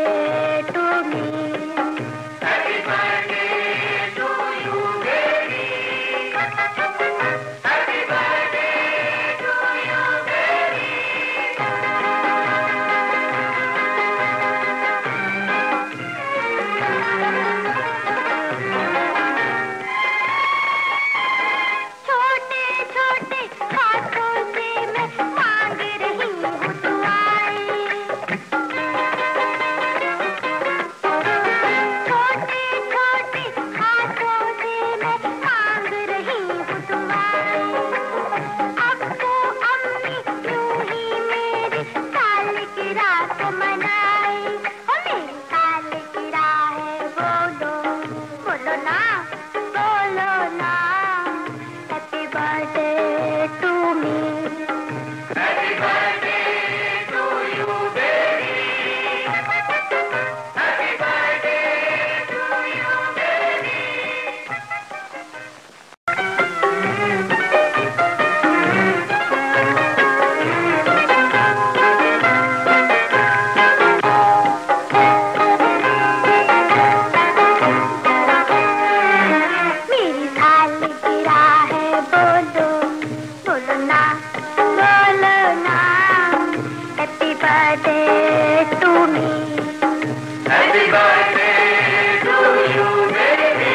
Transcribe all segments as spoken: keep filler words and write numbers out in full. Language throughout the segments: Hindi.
to me. Happy birthday to you, baby. Happy birthday to you, baby. छोटे छोटे हाथों से मैं मांग रही हूँ दुआएं। छोटे छोटे हाथों से मैं मांग रही हूँ दुआएं। अब्बू अम्मी यूं ही मेरी सालगिरह को मनाए। ओ मेरी सालगिरह है, बोलो बोलो ना, बोलो ना। Happy birthday to me. Happy birthday to you, baby. Happy birthday to you, baby. मेरी सालगिरह है, बोलो बोलो ना, बोलो ना। Happy birthday to me. Happy birthday to you, baby.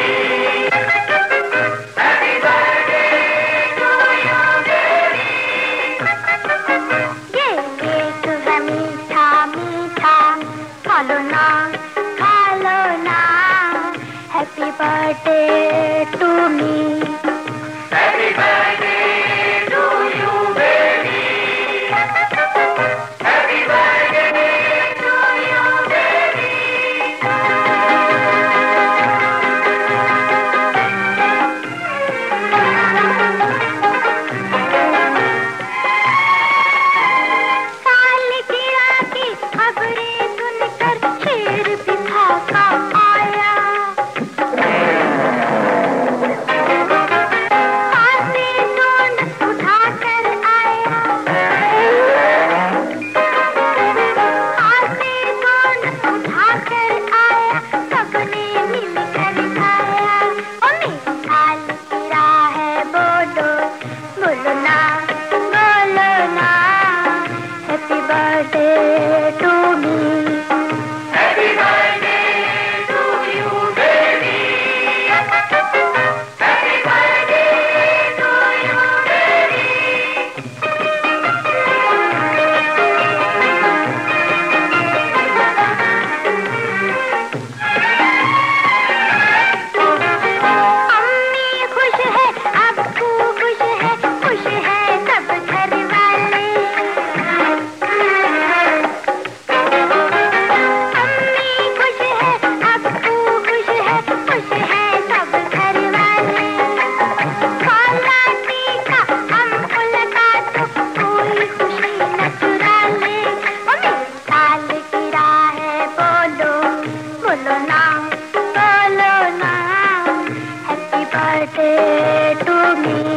Happy birthday to you, baby. ये केक है मीठा मीठा, खा लो ना, खा लो ना। Happy birthday to me. Happy birthday to you, baby. Happy birthday to you, baby. सालगिरह की खबरें सुनकर शेर भी भागा आया। हाथे ढूंढ उठा कर आया। हाथे ढूंढ उठा कर आया, सबने मिलकर खाया। ओ मेरी सालगिरह है, बोलो बोलो ना, बोलो ना। Happy birthday to me. Happy birthday to you, baby. Happy birthday to you, baby. अम्मी खुश है, अब्बू खुश है, खुश है सब घर वाले। अम्मी खुश है, अब्बू खुश है, खुश है सब घर वाले। खाला टीका हम उलटा तो कोई खुशी न चुरा ले। ओ मेरी सालगिरह है, बोलो बोलो ना, बोलो ना। Happy birthday to me.